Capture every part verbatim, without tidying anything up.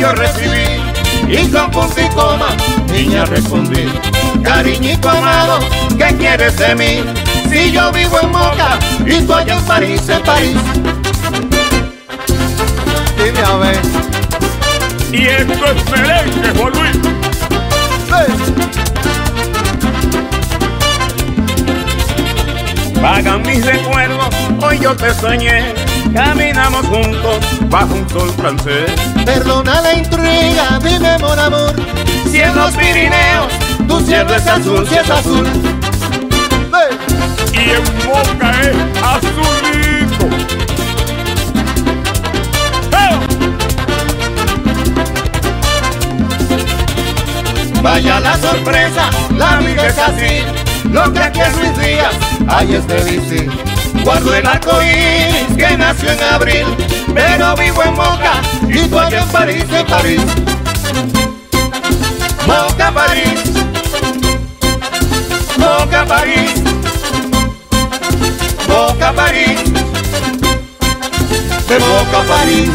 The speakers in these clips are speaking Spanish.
yo recibí, y con punto y coma, niña, respondí. Cariñito amado, ¿qué quieres de mí? Si yo vivo en Moca y tú allá en París, en París. Dime a ver. Y esto es merengue, Juan Luis. Hey. Vagan mis recuerdos, hoy yo te soñé. Caminamos juntos bajo un sol francés. Perdona la intriga, dime mon amor, Si en los Pirineos tu cielo es azul, si es azul. Hey. y en Moca es azulito. ¡Eh! Vaya la sorpresa, la vida es así. Lo que aquí es Luis Díaz, ahí es de bici. Guardo el arco iris que nació en abril, pero vivo en Moca y tú allá en París, en París. Moca, París. Moca, París. Moca, París. De Moca a París.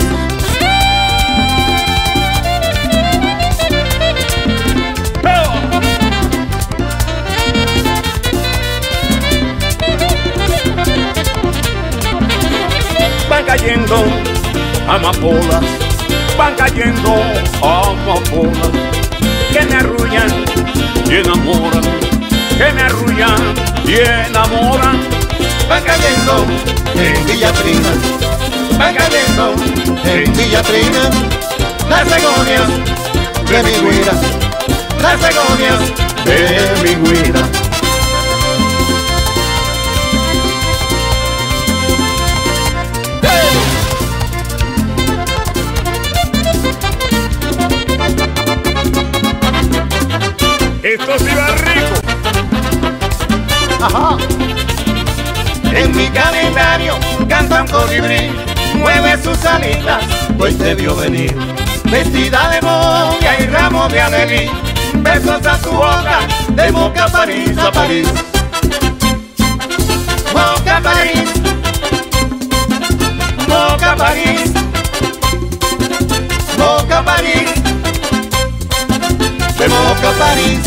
Van cayendo amapolas, van cayendo amapolas, que me arrullan y enamoran, que me arrullan y enamoran. Van cayendo en Villa Trina, van cayendo en Villa Trina, las begonias de mi guira, las begonias de mi guira. Esto sí va rico. Ajá. En mi calendario canta un colibrí, mueve sus alitas, pues te vio venir. Vestida de novia y ramo de alelí, besos a su boca, de Moca a París, a París. Moca a París, Moca a París, Moca a París, de Moca a París.